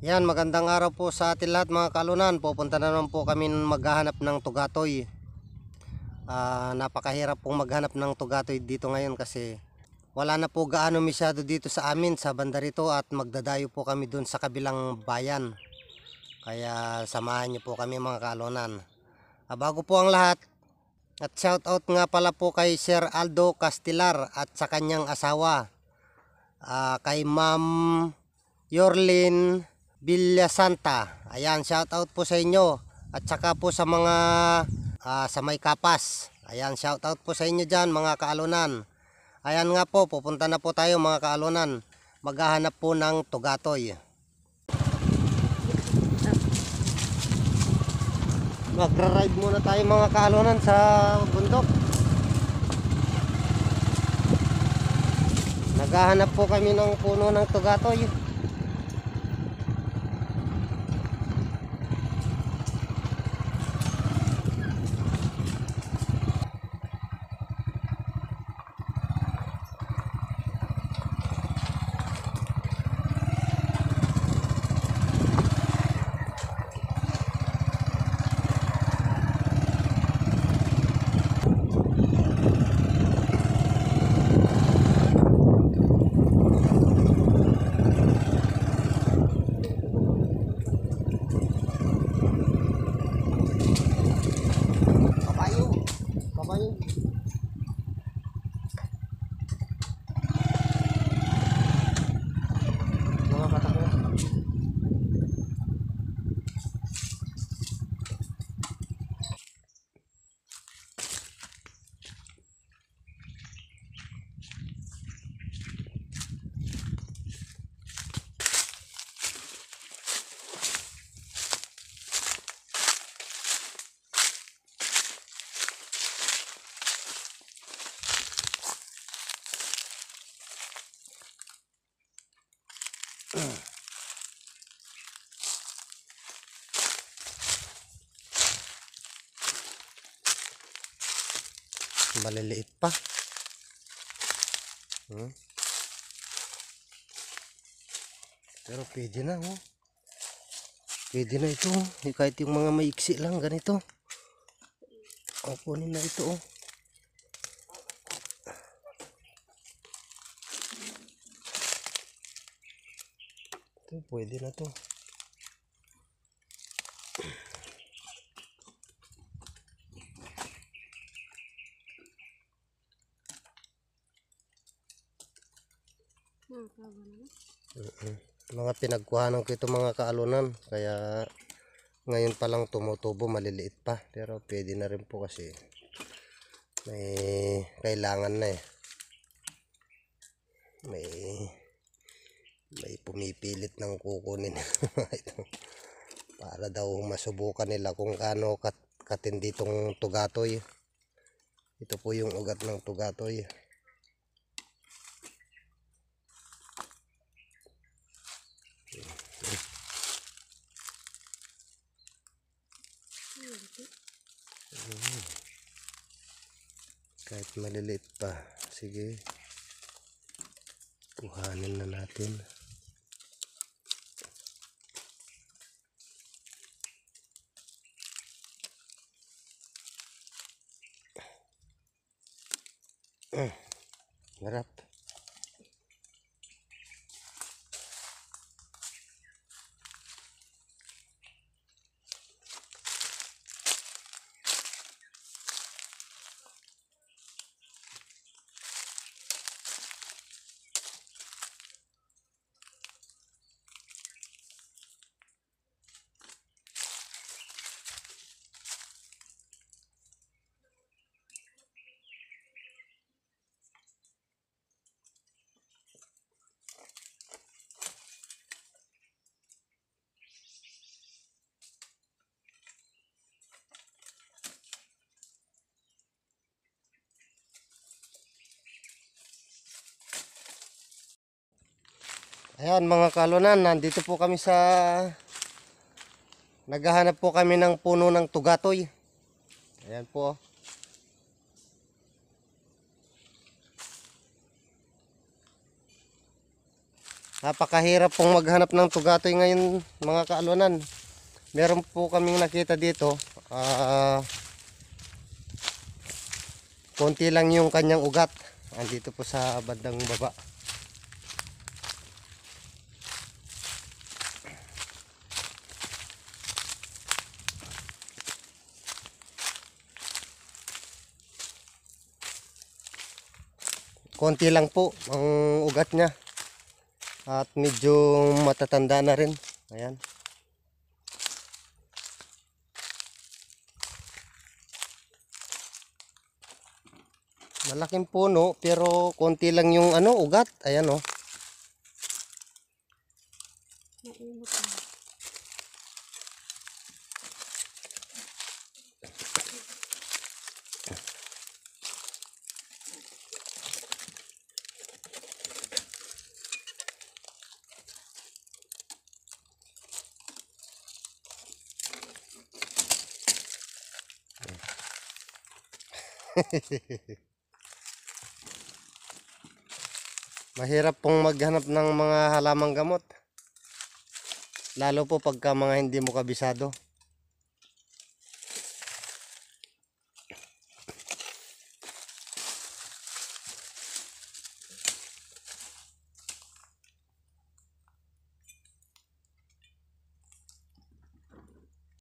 Yan, magandang araw po sa atin lahat mga kalunan. Pupunta na naman po kami maghahanap ng tugatoy. Napakahirap pong maghanap ng tugatoy dito ngayon kasi wala na po gaano masyado dito sa amin sa banda rito at magdadayo po kami dun sa kabilang bayan. Kaya samahan niyo po kami mga kalunan. Bago po ang lahat, at shout out nga pala po kay Sir Aldo Castilar at sa kanyang asawa. Kay Ma'am Yorlin Villa Santa. Ayan, shout out po sa inyo. At saka po sa mga sa may kapas. Ayan, shout out po sa inyo dyan mga kaalunan. Ayan nga po, pupunta na po tayo mga kaalunan. Maghahanap po ng tugatoy. Magra-ride muna tayo mga kaalunan sa bundok. Naghahanap po kami ng puno ng tugatoy. Maliliit pa. Pero pwede na, oh. Pwede na ito, kahit yung mga maiksi lang ganito. Kunin na ito, oh. Ito pwede na to. Mga pinagkuhanan ko ito mga kaalunan, kaya ngayon pa lang tumutubo, maliliit pa, pero pwede na rin po kasi may kailangan na may pumipilit ng kukunin para daw masubukan nila kung gaano katindi itong tugatoy. Ito po yung ugat ng tugatoy. Kahit maliliit pa, sige, kuhanin na natin. Harap. Ayan mga kalunan, nandito po kami sa naghahanap po kami ng puno ng tugatoy. Ayan po. Napakahirap pong maghanap ng tugatoy ngayon mga kaalunan. Meron po kaming nakita dito. Konti lang yung kanyang ugat. Andito po sa bandang baba. Konti lang po ang ugat niya. At medyo matatanda na rin. Ayan. Malaking puno pero konti lang yung ugat. Ayan oh. Mahirap pong maghanap ng mga halamang gamot. Lalo po pagka mga hindi mo kabisado.